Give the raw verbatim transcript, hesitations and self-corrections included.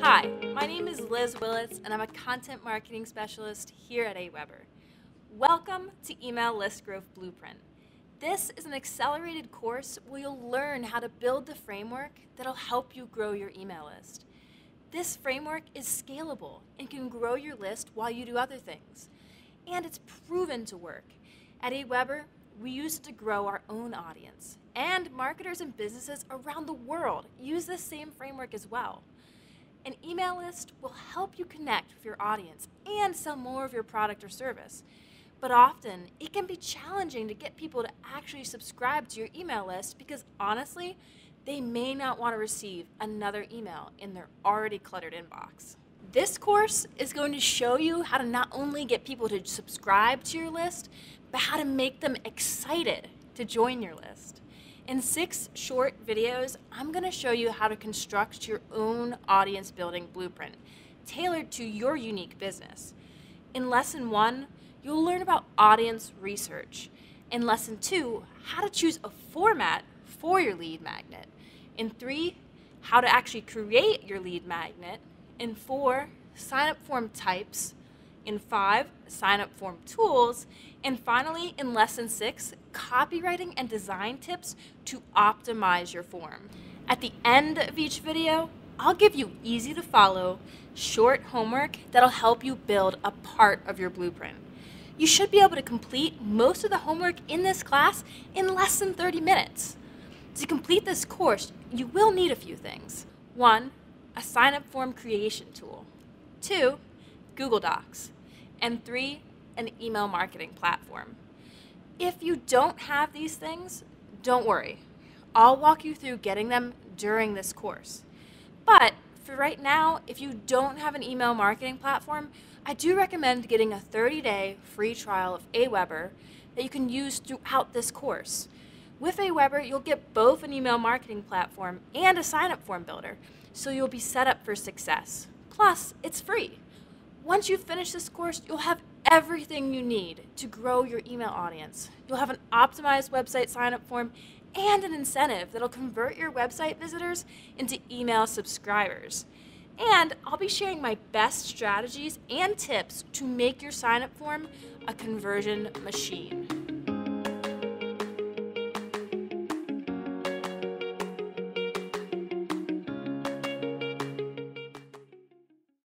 Hi, my name is Liz Willits, and I'm a content marketing specialist here at AWeber. Welcome to Email List Growth Blueprint. This is an accelerated course where you'll learn how to build the framework that'll help you grow your email list. This framework is scalable and can grow your list while you do other things. And it's proven to work. At AWeber, we use it to grow our own audience. And marketers and businesses around the world use this same framework as well. An email list will help you connect with your audience and sell more of your product or service. But often, it can be challenging to get people to actually subscribe to your email list because honestly, they may not want to receive another email in their already cluttered inbox. This course is going to show you how to not only get people to subscribe to your list, but how to make them excited to join your list. In six short videos, I'm going to show you how to construct your own audience building blueprint, tailored to your unique business. In lesson one, you'll learn about audience research. In lesson two, how to choose a format for your lead magnet. In three, how to actually create your lead magnet. In four, sign-up form types. In five, sign-up form tools. And finally, in lesson six, copywriting and design tips to optimize your form. At the end of each video, I'll give you easy to follow, short homework that'll help you build a part of your blueprint. You should be able to complete most of the homework in this class in less than thirty minutes. To complete this course, you will need a few things. One, a sign-up form creation tool. Two, Google Docs. And three, an email marketing platform. If you don't have these things, don't worry. I'll walk you through getting them during this course. But for right now, if you don't have an email marketing platform, I do recommend getting a thirty day free trial of AWeber that you can use throughout this course. With AWeber, you'll get both an email marketing platform and a sign-up form builder, so you'll be set up for success. Plus, it's free. Once you finish this course, you'll have everything you need to grow your email audience. You'll have an optimized website sign-up form and an incentive that'll convert your website visitors into email subscribers. And I'll be sharing my best strategies and tips to make your sign-up form a conversion machine.